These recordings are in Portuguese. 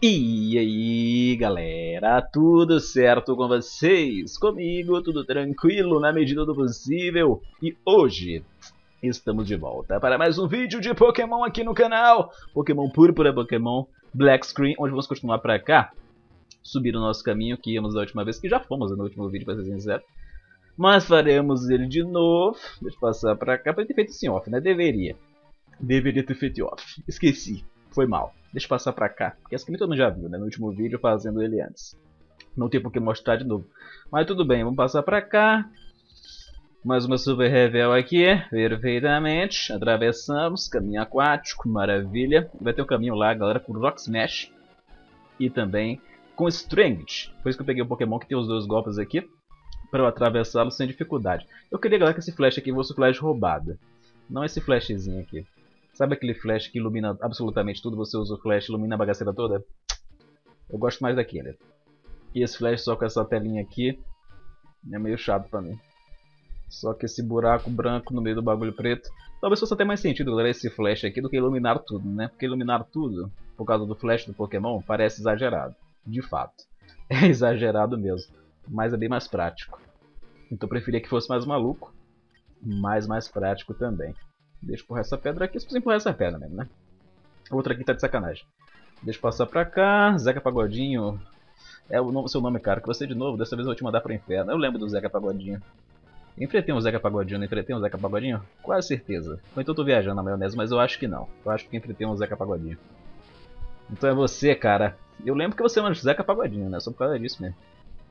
E aí galera, tudo certo com vocês? Comigo tudo tranquilo na medida do possível. E hoje estamos de volta para mais um vídeo de Pokémon aqui no canal. Pokémon Púrpura, Pokémon Black Screen, onde vamos continuar para cá. Subir o nosso caminho que íamos da última vez, que já fomos no último vídeo, para ser sincero. Mas faremos ele de novo. Deixa eu passar para cá, para ter feito esse off, né? Deveria ter feito off, esqueci. Foi mal. Deixa eu passar pra cá. Porque essa aqui todo mundo já viu, né? No último vídeo fazendo ele antes. Não tem por que mostrar de novo. Mas tudo bem, vamos passar pra cá. Mais uma Super Revel aqui. Perfeitamente. Atravessamos. Caminho aquático. Maravilha. Vai ter um caminho lá, galera, com Rock Smash. E também com Strength. Por isso que eu peguei o Pokémon que tem os dois golpes aqui. Pra eu atravessá-lo sem dificuldade. Eu queria, galera, que esse flash aqui fosse flash roubado. Não esse flashzinho aqui. Sabe aquele flash que ilumina absolutamente tudo? Você usa o flash e ilumina a bagaceira toda? Eu gosto mais daquele. E esse flash só com essa telinha aqui é meio chato pra mim. Só que esse buraco branco no meio do bagulho preto. Talvez fosse até mais sentido, galera, esse flash aqui do que iluminar tudo, né? Porque iluminar tudo, por causa do flash do Pokémon, parece exagerado. De fato. É exagerado mesmo. Mas é bem mais prático. Então eu preferia que fosse mais maluco. Mas mais prático também. Deixa eu empurrar essa pedra aqui, se você empurrar essa pedra mesmo, né? Outra aqui tá de sacanagem. Deixa eu passar pra cá. Zeca Pagodinho. É o seu nome, cara. Que você de novo, dessa vez eu vou te mandar pro inferno. Eu lembro do Zeca Pagodinho. Enfrentei um Zeca Pagodinho, não enfrentei um Zeca Pagodinho? Quase certeza. Ou então eu tô viajando na maionese, mas eu acho que não. Eu acho que enfrentei um Zeca Pagodinho. Então é você, cara. Eu lembro que você é um Zeca Pagodinho, né? Só por causa disso mesmo.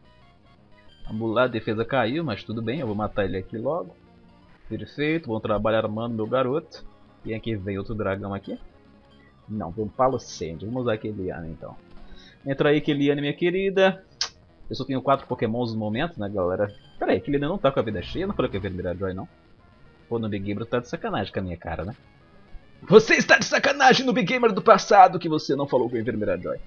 Vamos lá, a defesa caiu, mas tudo bem. Eu vou matar ele aqui logo. Perfeito, bom trabalho armando meu garoto. E aqui vem outro dragão aqui. Não, vem um Palocente. Vamos usar Keliane então. Entra aí, Keliane, minha querida. Eu só tenho 4 pokémons no momento, né, galera? Pera aí, Keliane não tá com a vida cheia? Eu não falei que eu ia virar Joy, não. Pô, no Big Gamer tá de sacanagem com a minha cara, né? Você está de sacanagem no Big Gamer do passado que você não falou com a enfermeira Joy.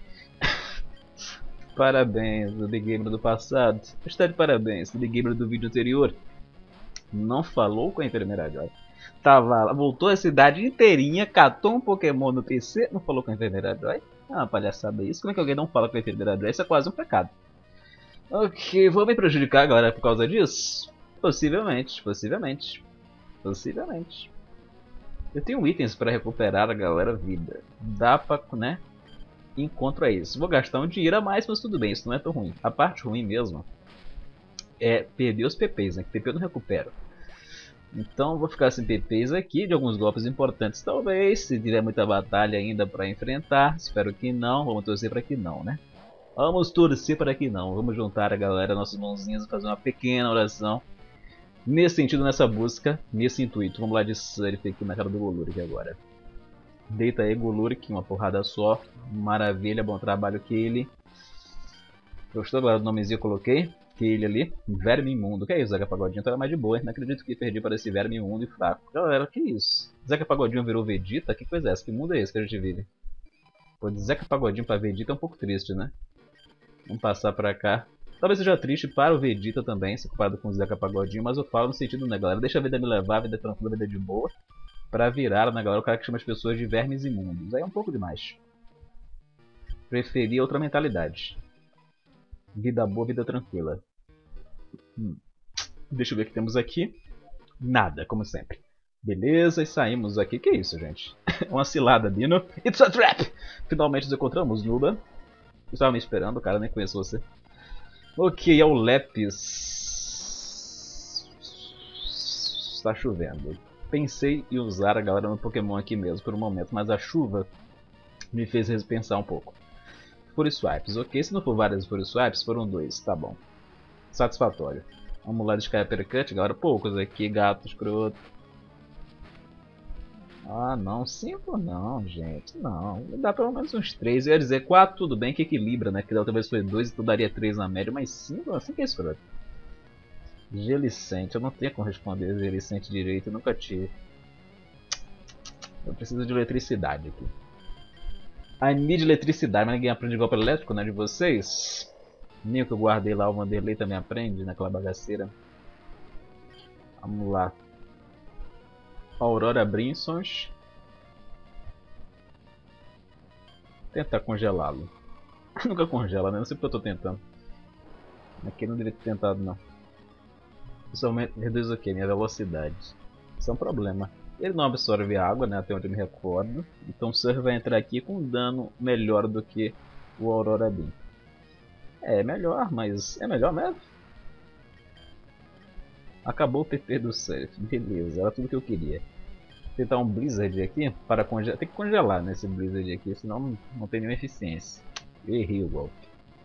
Parabéns, no Big Gamer do passado. Está de parabéns, no Big Gamer do vídeo anterior. Não falou com a enfermeira Joy. Tava lá, voltou a cidade inteirinha, catou um Pokémon no PC, não falou com a enfermeira Joy. Ah, uma palhaçada isso. Como é que alguém não fala com a enfermeira Joy? Isso é quase um pecado. Ok, vou me prejudicar agora por causa disso? Possivelmente, possivelmente. Possivelmente. Eu tenho itens para recuperar a galera vida. Dá pra, né? Encontro é isso. Vou gastar um dinheiro a mais, mas tudo bem, isso não é tão ruim. A parte ruim mesmo é perder os PPs, né? Que PP eu não recupero. Então vou ficar sem PPs aqui, de alguns golpes importantes talvez, se tiver muita batalha ainda para enfrentar. Espero que não, vamos torcer para que não, né? Vamos torcer para que não, vamos juntar a galera, nossas mãozinhas e fazer uma pequena oração. Nesse sentido, nessa busca, nesse intuito. Vamos lá de surf aqui na cara do Golurk agora. Deita aí, Golurk, uma porrada só. Maravilha, bom trabalho, Kaylee. Gostou agora do nomezinho que eu coloquei? Ele ali, verme imundo. Que é isso, Zeca Pagodinho? Então era mais de boa, hein? Não acredito que perdi para esse verme imundo e fraco. Galera, que isso? Zeca Pagodinho virou Vegeta? Que coisa é essa? Que mundo é esse que a gente vive? Pô, de Zeca Pagodinho para Vegeta é um pouco triste, né? Vamos passar pra cá. Talvez seja triste para o Vegeta também, se comparado com o Zeca Pagodinho, mas eu falo no sentido, né, galera? Deixa a vida me levar, a vida tranquila, a vida de boa. Pra virar, né, galera? O cara que chama as pessoas de vermes imundos. Aí é um pouco demais. Preferia outra mentalidade. Vida boa, vida tranquila. Deixa eu ver o que temos aqui. Nada, como sempre. Beleza, e saímos aqui. Que isso, gente? Uma cilada, Dino. It's a trap! Finalmente nos encontramos, Nuba. Eu estava me esperando, cara, nem conheço você. Ok, é o Lepis. Está chovendo. Pensei em usar a galera no Pokémon aqui mesmo por um momento, mas a chuva me fez repensar um pouco. Fury Swipes, ok, se não for várias Fury Swipes, foram 2, tá bom. Satisfatório. Vamos lá de Sky Uppercut, galera. Poucos aqui, gato escroto. Ah, não. 5 não, gente. Não. Me dá pelo menos uns 3. Eu ia dizer 4, tudo bem, que equilibra, né? Que da outra vez foi 2, então daria 3 na média. Mas 5, assim que é escroto. Gelicente. Eu não tenho como responder Gelicente direito. Eu nunca tive. Eu preciso de eletricidade aqui. I need eletricidade. Mas ninguém aprende golpe elétrico, né? De vocês. Nem o que eu guardei lá, o Vanderlei também aprende naquela bagaceira. Vamos lá. Aurora Brinsons. Tentar congelá-lo. Nunca congela, né? Não sei porque eu tô tentando. Aqui não deveria ter tentado, não. Isso reduz o quê? Minha velocidade. Isso é um problema. Ele não absorve água, né? Até onde eu me recordo. Então o Surf vai entrar aqui com um dano melhor do que o Aurora Beam. É melhor, mas é melhor mesmo? Acabou o PP do Surf. Beleza, era tudo que eu queria. Vou tentar um Blizzard aqui para congelar. Tem que congelar nesse Blizzard aqui, senão não tem nenhuma eficiência. Eu errei o golpe.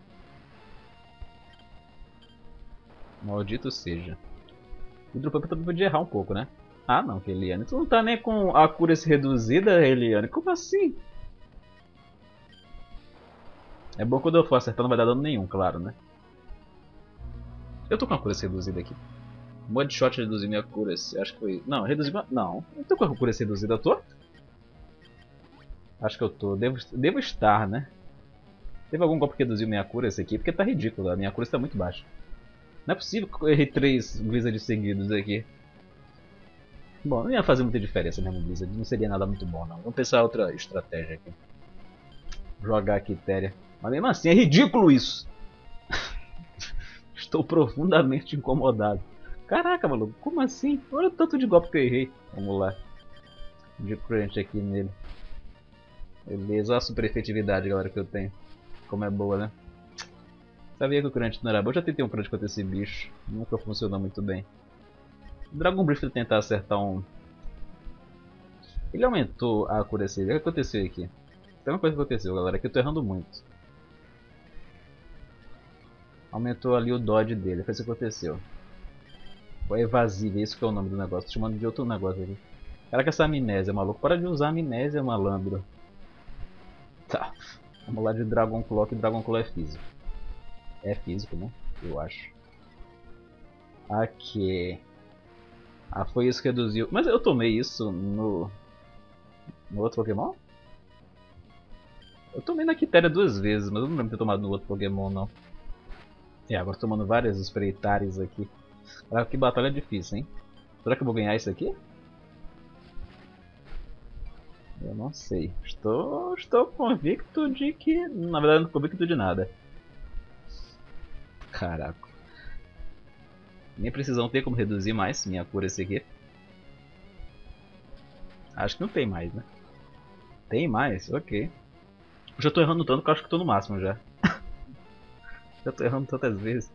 Maldito seja. O Hidropump também podia errar um pouco, né? Ah não, Eliane. Tu não tá nem com a cura reduzida, Eliane? Como assim? É bom quando eu for acertar não vai dar dano nenhum, claro, né? Eu tô com a cura reduzida aqui. Mod shot reduziu minha cura. Acho que foi. Não, reduziu. Não, não tô com a cura reduzida, eu tô? Acho que eu tô. Devo estar, né? Teve algum golpe que reduziu minha cura esse aqui? Porque tá ridículo, a minha cura está muito baixa. Não é possível que eu errei 3 Blizzards seguidos aqui. Bom, não ia fazer muita diferença mesmo Blizzard, não seria nada muito bom não. Vamos pensar outra estratégia aqui. Jogar aqui Quitéria. Mas mesmo assim é ridículo isso! Estou profundamente incomodado. Caraca, maluco, como assim? Olha o tanto de golpe que eu errei. Vamos lá. De crunch aqui nele. Beleza, olha a super efetividade galera que eu tenho. Como é boa, né? Sabia que o crunch não era bom, eu já tentei um crunch contra esse bicho. Nunca funcionou muito bem. Dragon Breath pra tentar acertar um... Ele aumentou a accuracy. O que aconteceu aqui? Tem uma coisa que aconteceu, galera, que eu tô errando muito. Aumentou ali o dodge dele, foi isso que aconteceu. O evasivo, isso que é o nome do negócio. Tô chamando de outro negócio aqui. Caraca, essa amnésia, maluco. Para de usar amnésia, malandro. Tá. Vamos lá de Dragon Claw, que Dragon Claw é físico. É físico, né? Eu acho. Aqui. Ah, foi isso que reduziu. Mas eu tomei isso no outro Pokémon? Eu tomei na Quitéria 2 vezes, mas eu não lembro de ter tomado no outro Pokémon, não. É, agora tô tomando várias espreitares aqui. Caraca, que batalha difícil, hein? Será que eu vou ganhar isso aqui? Eu não sei. Estou convicto de que... Na verdade, não convicto de nada. Caraca. Minha precisão tem como reduzir mais minha cura esse aqui? Acho que não tem mais, né? Tem mais? Ok. Eu já tô errando tanto que eu acho que tô no máximo já. Já tô errando tantas vezes.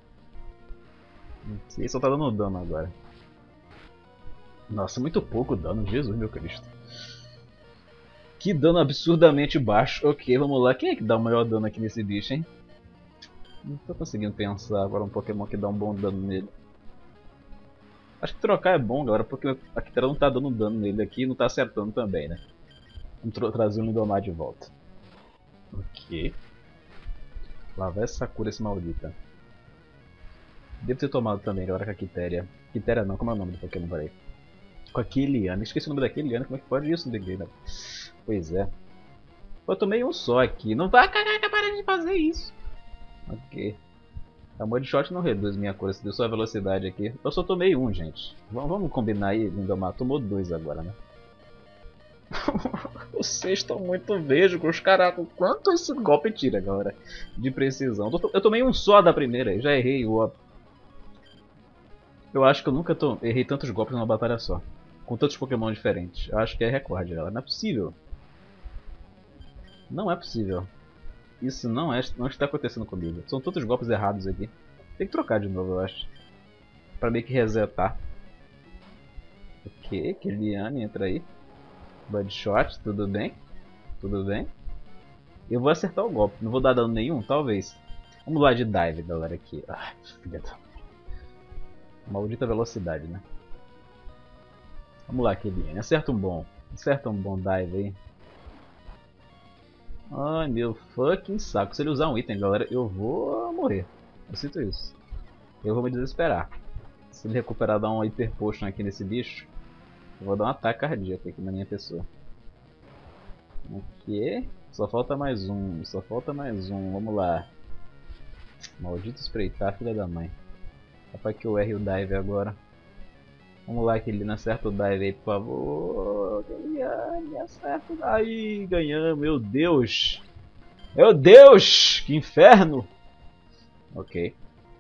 Esse só tá dando dano agora. Nossa, muito pouco dano, Jesus meu Cristo. Que dano absurdamente baixo. Ok, vamos lá. Quem é que dá o maior dano aqui nesse bicho, hein? Não tô conseguindo pensar agora um Pokémon que dá um bom dano nele. Acho que trocar é bom, galera, porque a Quitéria não tá dando dano nele aqui e não tá acertando também, né? Vamos trazer o Lindomar de volta. Ok. Lá vai essa cura, esse maldita. Devo ter tomado também, agora com a Quitéria. Quitéria não, como é o nome do Pokémon, peraí. Com a Kiliana, esqueci o nome da Kiliana, como é que pode isso, Degueira? Pois é. Eu tomei um só aqui, não vai, caraca, para de fazer isso. Ok. A Mod Shot não reduz minha cura, se deu só a velocidade aqui. Eu só tomei um, gente. Vamos combinar aí, Lindomar. Tomou 2 agora, né? Vocês estão muito vesgos, caraca. Quanto esse golpe tira, galera? De precisão. Eu tomei um só da primeira, já errei o outro. Eu acho que eu nunca errei tantos golpes numa batalha só. Com tantos Pokémon diferentes. Eu acho que é recorde, galera. Não é possível. Não é possível. Isso não está acontecendo comigo. São tantos golpes errados aqui. Tem que trocar de novo, eu acho. Pra meio que resetar. Ok, Kiliane, entra aí. Bloodshot, tudo bem? Tudo bem? Eu vou acertar o golpe. Não vou dar dano nenhum, talvez. Vamos lá de dive, galera, aqui. Ai, filha da... Maldita velocidade, né? Vamos lá, Kiliane. Acerta um bom dive aí. Ai, meu fucking saco. Se ele usar um item, galera, eu vou morrer. Eu sinto isso. Eu vou me desesperar. Se ele recuperar, dar um Hyper Potion aqui nesse bicho, eu vou dar um ataque cardíaco aqui na minha pessoa. Ok. Só falta mais um. Só falta mais um. Vamos lá. Maldito espreitar, filha da mãe. Capaz que eu erre o dive agora. Vamos lá, que ele não acerta o dive aí, por favor. Ele acerta. Aí, ganhamos, meu Deus. Meu Deus! Que inferno! Ok.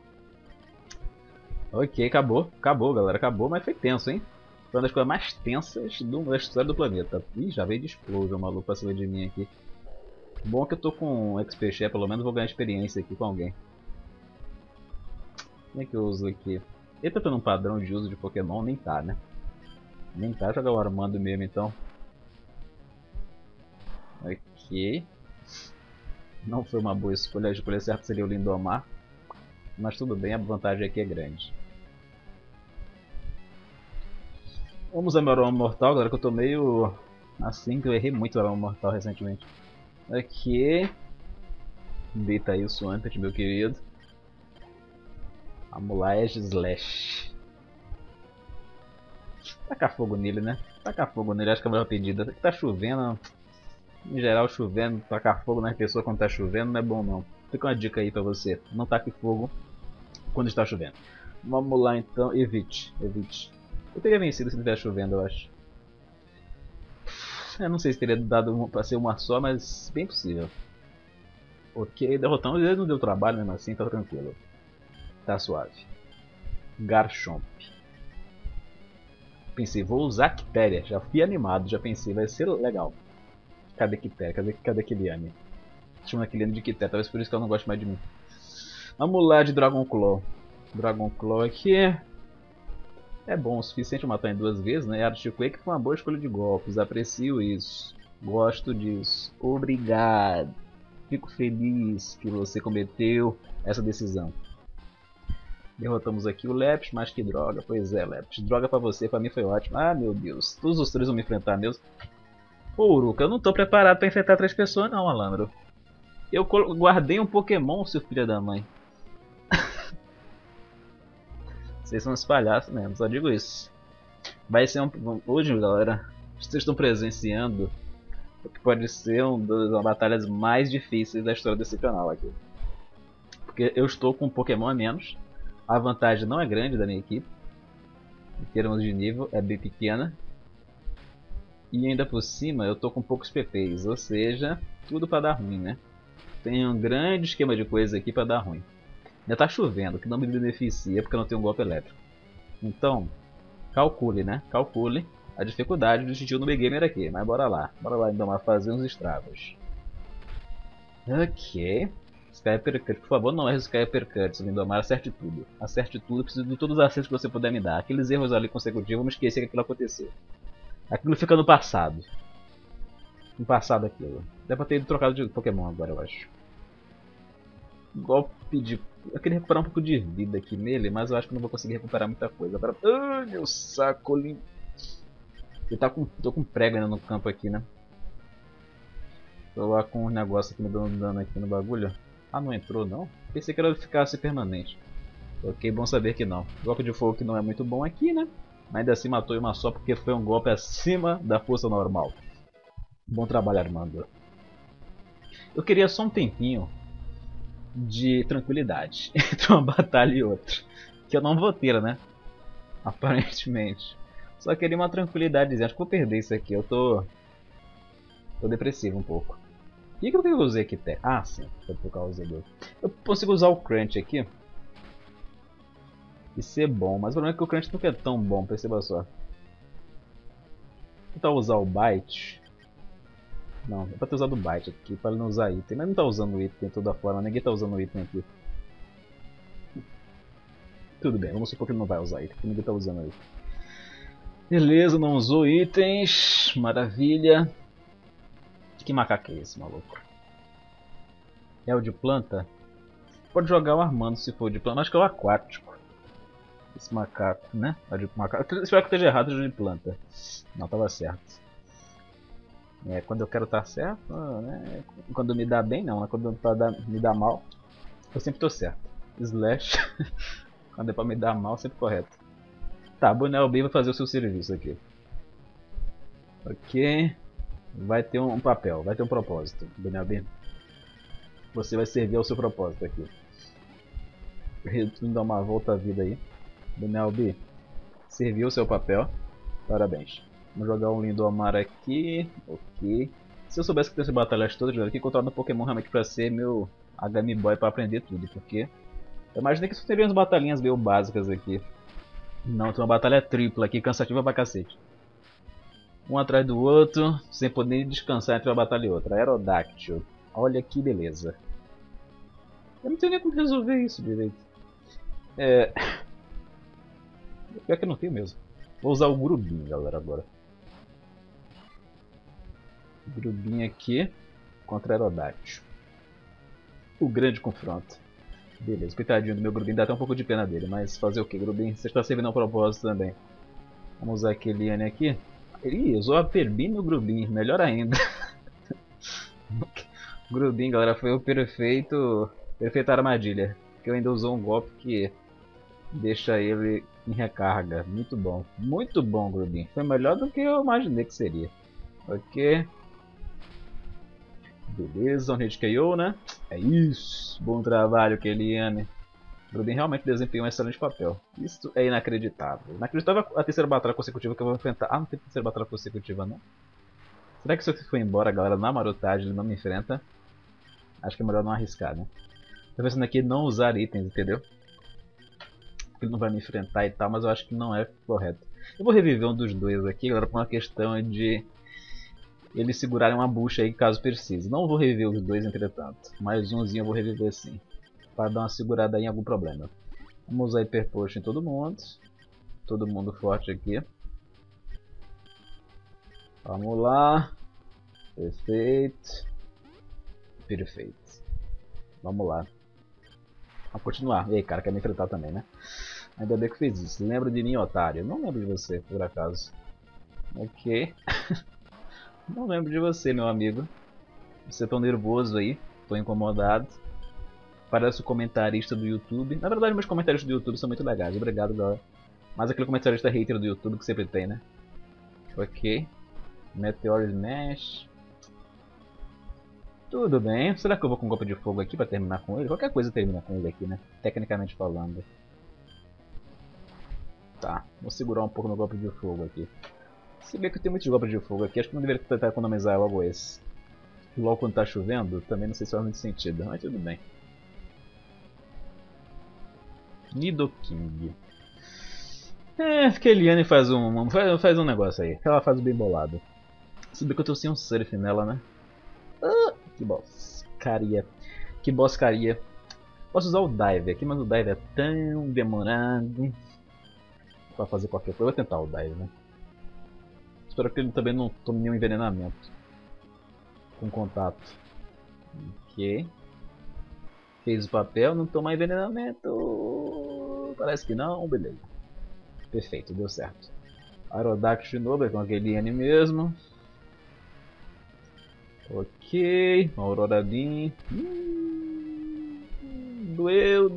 Ok, acabou. Acabou, galera. Acabou, mas foi tenso, hein? Foi uma das coisas mais tensas da história do planeta. Ih, já veio de explosão, maluco, pra cima de mim aqui. Bom que eu tô com XP Share, pelo menos vou ganhar experiência aqui com alguém. Como é que eu uso aqui? Ele tá tendo um padrão de uso de Pokémon? Nem tá, né? Nem tá, jogar o Armando mesmo então. Ok. Não foi uma boa escolha, a escolha certa seria o Lindomar. Mas tudo bem, a vantagem aqui é grande. Vamos usar meu aroma mortal, galera, que eu tô meio assim, que eu errei muito o aroma mortal recentemente. Ok. Deita aí o Swampert, meu querido. Vamos lá, Edge Slash. Tacar fogo nele, né? Tacar fogo nele, acho que é a melhor pedida. Tá chovendo, em geral chovendo, tacar fogo nas pessoas quando tá chovendo não é bom não. Fica uma dica aí pra você, não taque fogo quando está chovendo. Vamos lá então, evite. Eu teria vencido se não estivesse chovendo, eu acho. Eu não sei se teria dado pra ser uma só, mas bem possível. Ok, derrotamos, ele não deu trabalho mesmo assim, tá tranquilo. Tá suave. Garchomp. Pensei, vou usar Quitéria, já fui animado, já pensei, vai ser legal. Cadê Quitéria? Cadê Kiliane? Chama a Kiliane de Quitéria, talvez por isso que ela não goste mais de mim. Vamos lá de Dragon Claw. Dragon Claw aqui é bom o suficiente pra matar em 2 vezes, né? Artiquake foi uma boa escolha de golpes, aprecio isso. Gosto disso. Obrigado. Fico feliz que você cometeu essa decisão. Derrotamos aqui o Leptis, mas que droga. Pois é, Leptis. Droga pra você, pra mim foi ótimo. Ah, meu Deus. Todos os 3 vão me enfrentar mesmo. Pô, Uruka, eu não tô preparado pra enfrentar 3 pessoas não, malandro. Eu guardei um Pokémon, seu filho da mãe. Vocês são uns palhaços mesmo, só digo isso. Vai ser hoje, galera, vocês estão presenciando o que pode ser uma das batalhas mais difíceis da história desse canal aqui. Porque eu estou com um Pokémon a menos. A vantagem não é grande da minha equipe. Em termos de nível, é bem pequena. E ainda por cima, eu estou com poucos PPs. Ou seja, tudo para dar ruim, né? Tem um grande esquema de coisa aqui para dar ruim. Ainda tá chovendo, que não me beneficia porque eu não tenho um golpe elétrico. Então, calcule, né? Calcule a dificuldade do estilo no Gamer aqui. Mas bora lá então fazer uns estragos. Ok. Sky Uppercut, por favor, não erre o Sky Uppercut, Lindomar, acerte tudo. Acerte tudo, preciso de todos os acertos que você puder me dar. Aqueles erros ali consecutivos, vamos esquecer que aquilo aconteceu. Aquilo fica no passado. No passado aquilo. Deve pra ter trocado de Pokémon agora, eu acho. Golpe de... Eu queria recuperar um pouco de vida aqui nele, mas eu acho que não vou conseguir recuperar muita coisa. Agora... Ai, meu saco lindo. Ele tá com... Tô com prego ainda no campo aqui, né? Tô lá com um negócio aqui me dando dano aqui no bagulho. Ah, não entrou não? Pensei que ela ficasse permanente. Ok, bom saber que não. Golpe de fogo que não é muito bom aqui, né? Mas ainda assim matou uma só porque foi um golpe acima da força normal. Bom trabalho, Armando. Eu queria só um tempinho de tranquilidade entre uma batalha e outra. Que eu não vou ter, né? Aparentemente. Só queria uma tranquilidadezinha. Acho que vou perder isso aqui. Eu tô depressivo um pouco. E o que eu usei aqui? Ah, sim. Foi por causa do... Eu consigo usar o Crunch aqui. E ser bom. Mas o problema é que o Crunch nunca é tão bom. Perceba só. Vou tentar usar o Bite. Não, é pra ter usado o Bite aqui. Pra ele não usar item. Mas não tá usando o item de toda forma. Ninguém tá usando o item aqui. Tudo bem. Vamos supor que ele não vai usar item. Porque ninguém tá usando aí. Beleza, não usou itens. Maravilha. Que macaco é esse, maluco? É o de planta? Pode jogar o Armando se for de planta. Acho que é o aquático. Esse macaco, né? É de macaco. Espero que esteja errado, é de planta. Não, tava certo. É, quando eu quero estar certo, né? Quando me dá bem, não. Quando me dá mal, eu sempre tô certo. Slash. Quando é pra me dar mal, sempre correto. Tá, Bunelby vai fazer o seu serviço aqui. Ok. Vai ter um papel, vai ter um propósito, Bunelby. Você vai servir ao seu propósito aqui. Retundo dá uma volta à vida aí. Bunelby, serviu o seu papel. Parabéns. Vamos jogar um Lindomar aqui. Ok. Se eu soubesse que tem essas batalhas todas, galera, que controlando Pokémon realmente pra ser meu HM Boy pra aprender tudo, porque eu imaginei que só teriam umas batalhinhas meio básicas aqui. Não, tem uma batalha tripla aqui, cansativa pra cacete. Um atrás do outro, sem poder descansar entre uma batalha e outra. Aerodactyl. Olha que beleza. Eu não tenho nem como resolver isso direito. Pior que eu não tenho mesmo. Vou usar o Grubin, galera, agora. Grubin aqui contra Aerodactyl. O grande confronto. Beleza, coitadinho do meu Grubin, dá até um pouco de pena dele, mas fazer o que, Grubin? Você está servindo a um propósito também. Vamos usar aquele Liane aqui. Ele usou a Perbin no Grubin, melhor ainda. Grubin, galera, foi o perfeita armadilha. Que eu ainda usou um golpe que deixa ele em recarga. Muito bom, Grubin. Foi melhor do que eu imaginei que seria. Ok. Beleza, um hit KO, né? É isso. Bom trabalho, Kellyanne. Grubin realmente desempenhou um excelente papel. Isso é inacreditável. Inacreditável a terceira batalha consecutiva que eu vou enfrentar. Ah, não tem terceira batalha consecutiva, não? Será que se eu for embora, galera, na marotagem ele não me enfrenta? Acho que é melhor não arriscar, né? Tô pensando aqui em não usar itens, entendeu? Ele não vai me enfrentar e tal, mas eu acho que não é correto. Eu vou reviver um dos dois aqui, galera, por uma questão de eles segurarem uma bucha aí caso precise. Não vou reviver os dois, entretanto. Mais umzinho eu vou reviver sim. Para dar uma segurada aí em algum problema. Vamos usar Hyper Potion em todo mundo. Todo mundo forte aqui. Vamos lá. Perfeito. Perfeito. Vamos lá. Vamos continuar. E aí, cara, quer me enfrentar também, né? Ainda bem que fez isso. Lembra de mim, otário? Não lembro de você, por acaso. Ok. Não lembro de você, meu amigo. Você tão nervoso aí. Tô incomodado. Parece o comentarista do YouTube. Na verdade, meus comentaristas do YouTube são muito legais. Obrigado, galera. Mas aquele comentarista hater do YouTube que sempre tem, né? Ok. Meteor Smash. Tudo bem. Será que eu vou com um golpe de fogo aqui pra terminar com ele? Qualquer coisa termina com ele aqui, né? Tecnicamente falando. Tá. Vou segurar um pouco no golpe de fogo aqui. Se bem que eu tenho muitos golpes de fogo aqui, acho que não deveria tentar economizar logo esse. Logo quando tá chovendo, também não sei se faz muito sentido. Mas tudo bem. Nidoking. Kellyanne faz um negócio aí. Ela faz o bem bolado. Se bem que eu tô sem um surf nela, né? Que boscaria. Que boscaria. Posso usar o dive aqui, mas o dive é tão demorado pra fazer qualquer coisa. Eu vou tentar o dive, né? Espero que ele também não tome nenhum envenenamento com contato. Ok. Fez o papel, não toma envenenamento. Parece que não, beleza. Perfeito, deu certo. Aerodactyl de novo, é com aquele N mesmo. Ok, Aurora Beam. Doeu.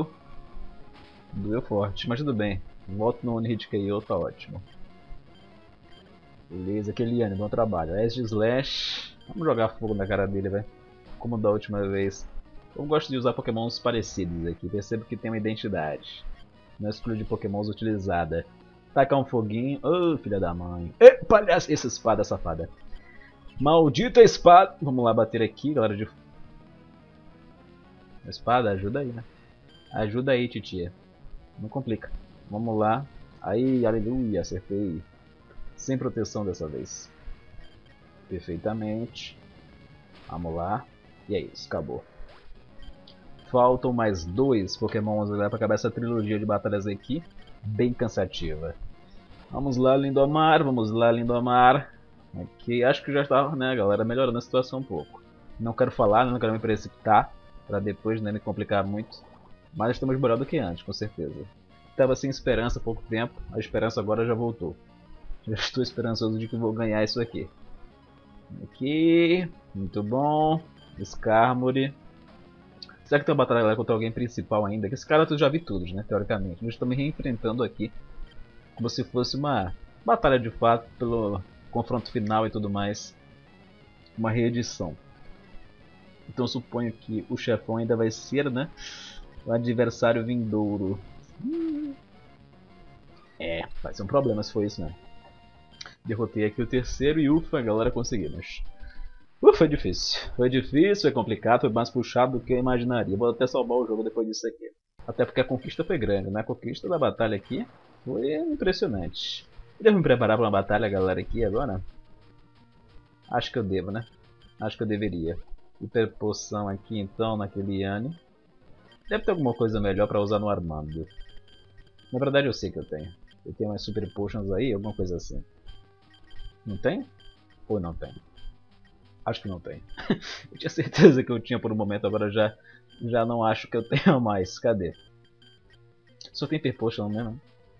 Doeu forte, mas tudo bem. Volto no Hit KO, tá ótimo. Beleza, Kellyanne, bom trabalho. Edge Slash. Vamos jogar fogo na cara dele, velho. Como da última vez. Eu gosto de usar pokémons parecidos aqui, percebo que tem uma identidade. Não é escolha de pokémons utilizada. Tacar um foguinho. Ô, filha da mãe. Palhaço, essa espada safada. Maldita espada. Vamos lá bater aqui, galera de... Espada, ajuda aí, né? Ajuda aí, titia. Não complica. Vamos lá. Aí, aleluia, acertei. Sem proteção dessa vez. Perfeitamente. Vamos lá. E é isso, acabou. Faltam mais 2 pokémons para acabar essa trilogia de batalhas aqui. Bem cansativa. Vamos lá, Lindomar. Ok, acho que já está, né, galera, melhorando a situação um pouco. Não quero falar, não quero me precipitar, para depois, né, me complicar muito. Mas estamos melhor do que antes, com certeza. Estava sem esperança há pouco tempo, a esperança agora já voltou. Já estou esperançoso de que vou ganhar isso aqui. Aqui, muito bom. Skarmory. Será que tem uma batalha contra alguém principal ainda? Que esse cara eu já vi todos, né, teoricamente. Nós estamos me reenfrentando aqui como se fosse uma batalha de fato pelo confronto final e tudo mais. Uma reedição. Então eu suponho que o chefão ainda vai ser, né, o adversário vindouro. Vai ser um problema se for isso, né? Derrotei aqui o terceiro e ufa, galera, conseguimos. Foi difícil. Foi difícil, foi complicado, foi mais puxado do que eu imaginaria. Vou até salvar o jogo depois disso aqui. Até porque a conquista foi grande, né? A conquista da batalha aqui foi impressionante. Eu devo me preparar para uma batalha, galera, aqui agora? Acho que eu devo, né? Acho que eu deveria. Hiper poção aqui então, naquele Yane. Deve ter alguma coisa melhor para usar no Armando. Na verdade eu sei que eu tenho. Eu tenho umas Super Potions aí, alguma coisa assim. Não tem? Ou não tem? Acho que não tem. Eu tinha certeza que eu tinha por um momento, agora já não acho que eu tenho mais. Cadê? Só tem Hyper Potion mesmo.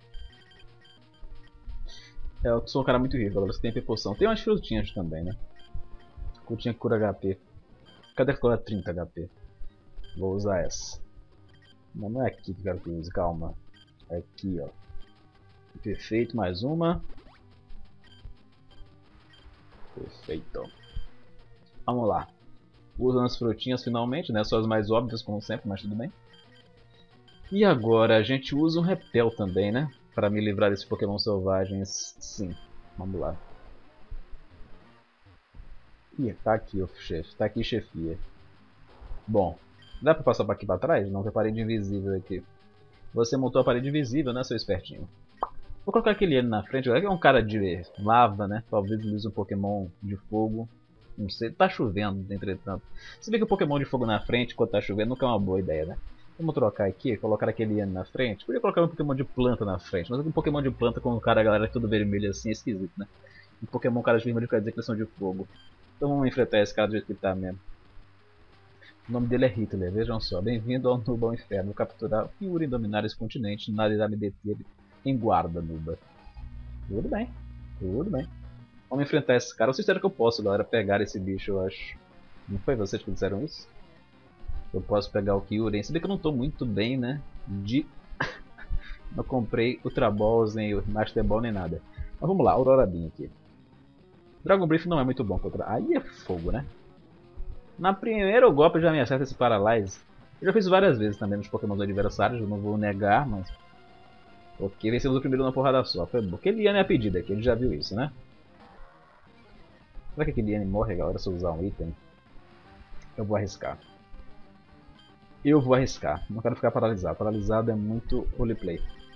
Eu sou um cara muito rico, agora você tem Hyper Poção. Tem umas frutinhas também, né? Frutinha que cura HP. Cadê que cura 30 HP? Vou usar essa. Não é aqui que eu quero que use, calma. É aqui, ó. Perfeito, mais uma. Perfeito. Vamos lá. Usando as frutinhas finalmente, né? Só as mais óbvias, como sempre, mas tudo bem. E agora a gente usa um repel também, né? Para me livrar desses Pokémon selvagens. Sim. Vamos lá. Ih, tá aqui, chefe. Tá aqui, chefia. Bom. Dá pra passar aqui pra trás? Não, tem a parede invisível aqui. Você montou a parede invisível, né, seu espertinho? Vou colocar aquele ali na frente. É um cara de lava, né? Talvez ele use um Pokémon de fogo. Não sei. Tá chovendo, entretanto. Se bem que o Pokémon de fogo na frente, quando tá chovendo, nunca é uma boa ideia, né? Vamos trocar aqui, colocar aquele Ian na frente. Podia colocar um Pokémon de planta na frente, mas um Pokémon de planta com o cara, a galera tudo vermelho assim é esquisito, né? Um Pokémon cara de vermelho quer dizer que eles são de fogo. Então vamos enfrentar esse cara do jeito que ele tá mesmo. O nome dele é Hitler, vejam só. Bem-vindo ao Nuba ao Inferno. Vou capturar o Kyurem, dominar esse continente. Nada irá me deter em guarda, Nuba. Tudo bem, tudo bem. Vamos enfrentar esse cara. Vocês disseram que eu posso, galera, pegar esse bicho, eu acho. Não foi vocês que disseram isso? Eu posso pegar o Kyurem. Se bem que eu não tô muito bem, né? Não comprei Ultra Balls, nem o Master Ball, nem nada. Mas vamos lá, Aurora Beam aqui. Dragon Brief não é muito bom contra... Aí é fogo, né? Na primeira golpe eu já me acerta esse Paralyze. Eu já fiz várias vezes também nos Pokémon adversários, eu não vou negar, mas... Ok, vencemos o primeiro na porrada só, foi bom. Aquele Ian é a pedida aqui, ele já viu isso, né? Será que aquele Ian morre, galera, se eu usar um item? Eu vou arriscar. Eu vou arriscar, não quero ficar paralisado. Paralisado é muito roleplay.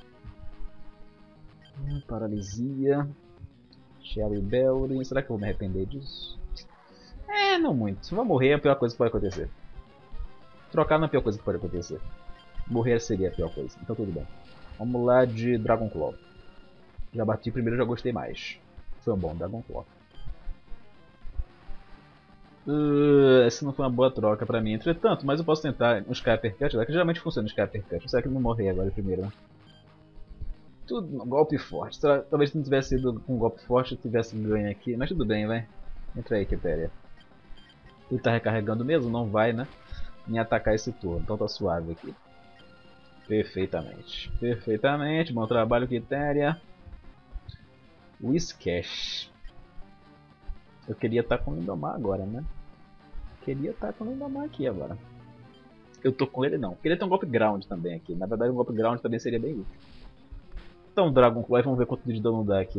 Paralisia. Shelly Belly. Será que eu vou me arrepender disso? É, não muito. Se eu morrer é a pior coisa que pode acontecer. Trocar não é a pior coisa que pode acontecer. Morrer seria a pior coisa, então tudo bem. Vamos lá de Dragon Claw. Já bati primeiro, já gostei mais. Foi um bom Dragon Claw. Essa não foi uma boa troca pra mim, entretanto, mas eu posso tentar um Sky Uppercut, que geralmente funciona o Sky Uppercut. Será que ele não morrer agora primeiro, né? Tudo no golpe forte. Talvez se não tivesse ido com um golpe forte, eu tivesse ganho aqui, mas tudo bem, vai. Entra aí, Keteria. Ele tá recarregando mesmo? Não vai, né? Me atacar esse turno, então tá suave aqui. Perfeitamente. Perfeitamente, bom trabalho, Keteria. Whiscash. Eu queria estar com o Lindomar agora, né? Queria estar com o Lindomar aqui agora. Eu tô com ele não. Queria ter um golpe ground também aqui. Na verdade um golpe ground também seria bem útil. Então Dragon Claw, vamos ver quanto de dano dá aqui.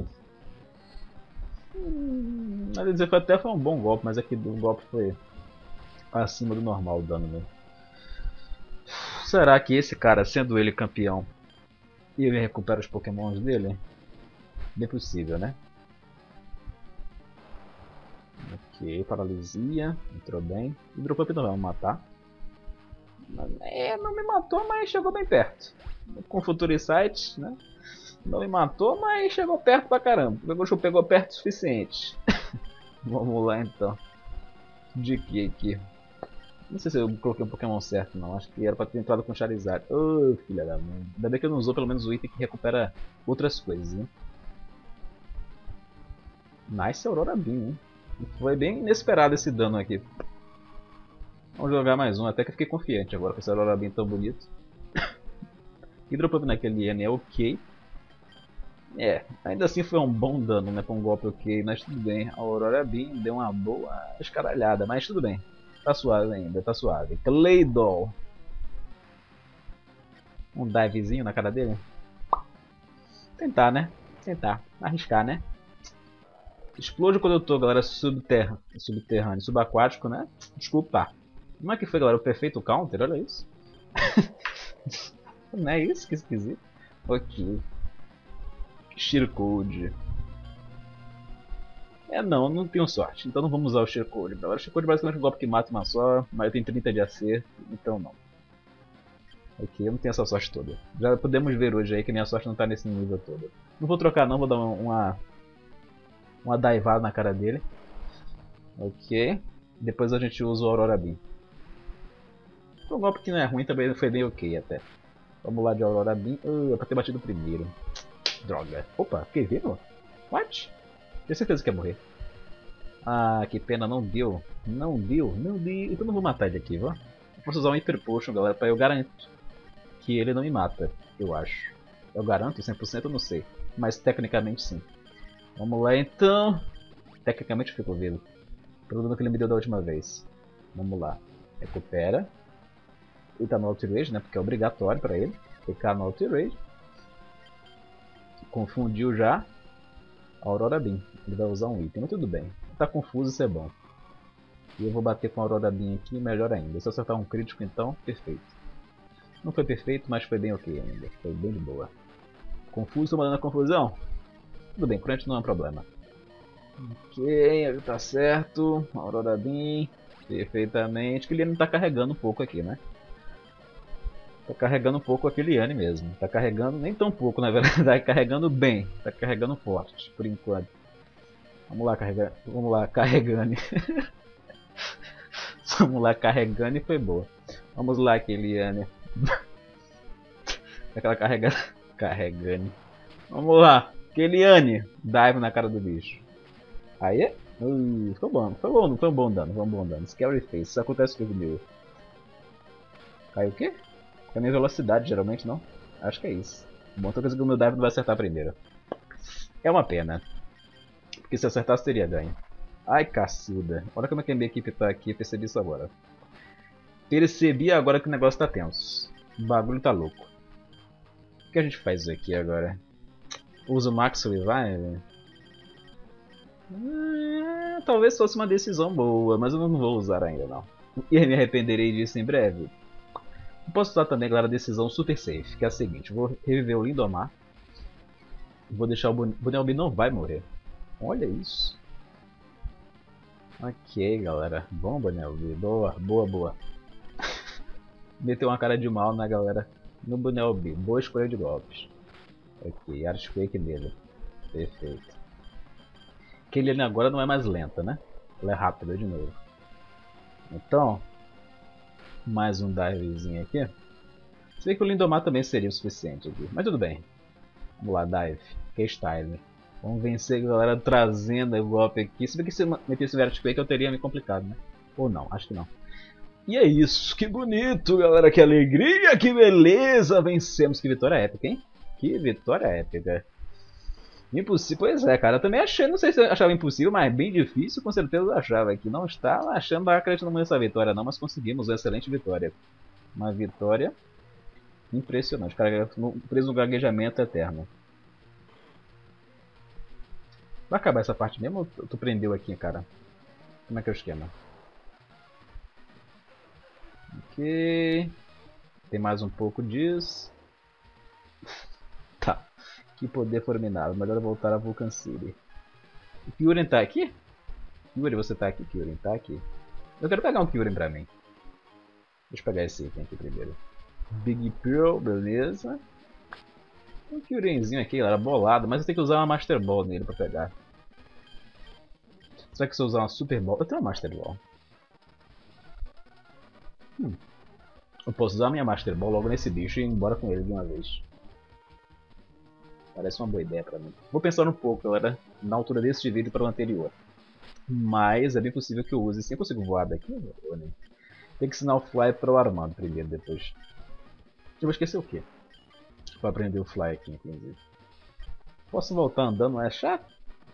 Até foi um bom golpe, mas aqui o golpe foi acima do normal o dano mesmo. Será que esse cara, sendo ele campeão, ele recupera os pokémons dele? Bem possível, né? Ok, paralisia, entrou bem. Hidropump não vai me matar. Não me matou, mas chegou bem perto. Com Future Sight, né? Não me matou, mas chegou perto pra caramba. Pegou perto o suficiente. Vamos lá então. De que aqui? Não sei se eu coloquei um Pokémon certo não. Acho que era pra ter entrado com Charizard. Oh, filha da mãe. Ainda bem que eu não usou pelo menos o item que recupera outras coisas, né? Nice Aurora Beam, hein? Foi bem inesperado esse dano aqui. Vamos jogar mais um, até que eu fiquei confiante agora com esse Aurora Beam tão bonito. Hidropump naquele N é ok. É, ainda assim foi um bom dano, né, pra um golpe ok, mas tudo bem. A Aurora Beam deu uma boa escaralhada, mas tudo bem. Tá suave ainda, tá suave. Claydol. Um divezinho na cara dele. Tentar, né? Tentar. Arriscar, né? Explode quando eu tô, galera, subterrâneo, subaquático, né? Desculpa. Não é que foi, galera, o perfeito counter? Olha isso. Não é isso? Que esquisito. Ok. Shear Code. Não tenho sorte. Então não vamos usar o Shear Code. Galera, o Shear Code é basicamente um golpe que mata uma só, mas eu tenho 30 de AC, então não. Ok, eu não tenho essa sorte toda. Já podemos ver hoje aí que minha sorte não tá nesse nível todo. Não vou trocar não, vou dar uma daivada na cara dele. Ok. Depois a gente usa o Aurora Beam. Um golpe que não é ruim, também foi bem ok até. Vamos lá de Aurora Beam. É pra ter batido primeiro. Droga. Opa, fiquei vivo? What? Tenho certeza que ia morrer. Ah, que pena, não deu. Não deu. Então não vou matar ele aqui, vó. Eu posso usar um Hyper Potion, galera, pra eu garanto que ele não me mata, eu acho. Eu garanto 100%, eu não sei. Mas tecnicamente sim. Vamos lá então. Tecnicamente eu fico vivo. Pelo dano que ele me deu da última vez. Vamos lá. Recupera. Ele tá no Outrage, né? Porque é obrigatório pra ele. Ficar no Outrage. Confundiu já. Aurora Beam. Ele vai usar um item, mas tudo bem. Tá confuso, isso é bom. E eu vou bater com a Aurora Beam aqui, melhor ainda. Se eu acertar um crítico então, perfeito. Não foi perfeito, mas foi bem ok ainda. Foi bem de boa. Confuso, tô mandando a confusão? Tudo bem, crunch não é um problema. Ok, tá certo. Aurora Beam. Perfeitamente. Que ele não tá carregando um pouco aqui, né? Tá carregando um pouco aquele Liane mesmo. Tá carregando nem tão pouco, na verdade. Tá carregando bem. Tá carregando forte, por enquanto. Vamos lá, carregar. Vamos lá, carregando. Vamos lá, carregando e foi boa. Vamos lá, Liane. Aquela carregando. Vamos lá, Liane. Dive na cara do bicho. Aí, foi bom, foi um bom dano, Scary Face, isso acontece comigo. Cai o quê? Cai a minha velocidade, geralmente, não? Acho que é isso. Bom, então quer dizer que o meu dive não vai acertar primeiro. É uma pena. Porque se acertasse teria ganho. Ai, cacilda. Olha como é que a minha equipe tá aqui, eu percebi isso agora. Percebi agora que o negócio tá tenso. O bagulho tá louco. O que a gente faz aqui agora? Usa o Max Revive? Talvez fosse uma decisão boa, mas eu não vou usar ainda não. E me arrependerei disso em breve. Eu posso usar também, galera, a decisão super safe, que é a seguinte. Vou reviver o Lindomar. Vou deixar o Bunnelby não vai morrer. Olha isso. Ok, galera. Bom, Bunnelby. Boa. Meteu uma cara de mal na galera no Bunnelby. Boa escolha de golpes. Ok, Earthquake nele. Perfeito. Kellyanne agora não é mais lenta, né? Ela é rápida de novo. Então, mais um divezinho aqui. Se bem que o Lindomar também seria o suficiente aqui, mas tudo bem. Vamos lá, dive. K-Style. Vamos vencer, galera, trazendo o golpe aqui. Se bem que se eu metesse o Earthquake eu teria me complicado, né? Ou não, acho que não. E é isso, que bonito, galera, que alegria, que beleza. Vencemos, que vitória épica, hein? Que vitória épica. Impossível, pois é, cara, eu também achei, não sei se eu achava impossível, mas bem difícil, com certeza eu achava aqui. Não estava achando, não acreditando muito nessa vitória não, mas conseguimos uma excelente vitória. Uma vitória impressionante, cara, preso no gaguejamento eterno. Vai acabar essa parte mesmo ou tu prendeu aqui, cara? Como é que é o esquema? Ok. Tem mais um pouco disso. Tá. Que poder formidável. Melhor voltar a Vulcan City. O Kyurem tá aqui? Kyurem, você tá aqui? Kyurem tá aqui. Eu quero pegar um Kyurem pra mim. Deixa eu pegar esse item aqui primeiro. Big Pearl, beleza. Um Kyurenzinho aqui, galera, bolado. Mas eu tenho que usar uma Master Ball nele pra pegar. Será que se eu usar uma Super Ball? Eu tenho uma Master Ball. Eu posso usar a minha Master Ball logo nesse bicho e ir embora com ele de uma vez. Parece uma boa ideia pra mim. Vou pensar um pouco, galera, na altura desse vídeo para o anterior. Mas é bem possível que eu use. Se eu consigo voar daqui, eu nem. Tem que ensinar o Fly para o Armando primeiro, depois. Eu vou esquecer o quê? Para aprender o Fly aqui, inclusive. Posso voltar andando, não é chato?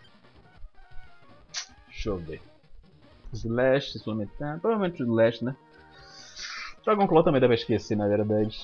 Deixa eu ver. Slash, suplementar. Provavelmente o Slash, né? Dragon Claw também deve esquecer, na verdade.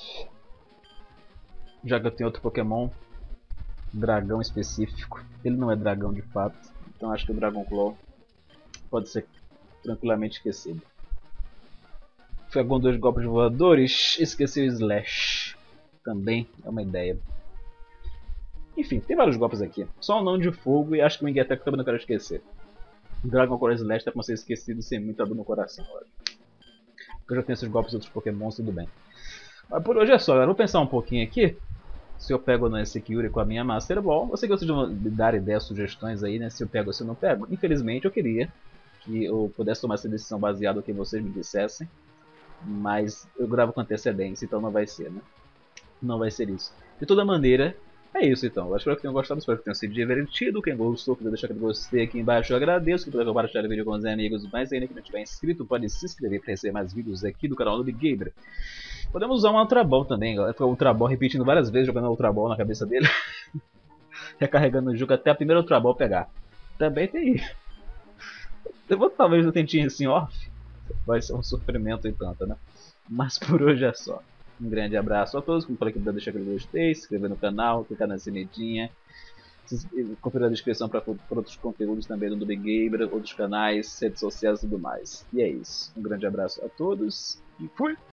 Já que eu tenho outro Pokémon. Dragão específico. Ele não é dragão de fato. Então acho que o Dragon Claw pode ser tranquilamente esquecido. Foi com 2 golpes voadores, esqueci o Slash. Também é uma ideia. Enfim, tem vários golpes aqui. Só o não de fogo e acho que o Wing Attack também não quero esquecer. Dragon Claw Slash tá pra ser esquecido sem muita dor no coração, eu já tenho esses golpes de outros Pokémon, tudo bem. Mas por hoje é só, galera. Vou pensar um pouquinho aqui. Se eu pego ou não esse Kyurem com a minha Master Ball. Eu sei que vocês vão me dar ideias, sugestões aí, né? Se eu pego ou se eu não pego. Infelizmente eu queria que eu pudesse tomar essa decisão baseada no que vocês me dissessem. Mas eu gravo com antecedência, então não vai ser, né? Não vai ser isso. De toda maneira, é isso então. Eu espero que tenham gostado, espero que tenham sido divertido. Quem gostou, quiser deixar aquele gostei aqui embaixo, eu agradeço. Quem puder compartilhar o vídeo com os amigos, mas ainda que não tiver inscrito, pode se inscrever para receber mais vídeos aqui do canal do Big Gamer. Podemos usar um Ultra Ball também, galera. Foi o Ultra Ball repetindo várias vezes, jogando Ultra Ball na cabeça dele. Recarregando o jogo até a primeira Ultra Ball pegar. Também tem isso. Eu vou talvez eu tentinho assim off. Vai ser um sofrimento e tanto, né? Mas por hoje é só. Um grande abraço a todos. Como falei, que deixar aquele gostei, se inscrever no canal, clicar na sinetinha. Conferir a descrição para outros conteúdos também do Big Gamer, outros canais, redes sociais e tudo mais. E é isso. Um grande abraço a todos e fui!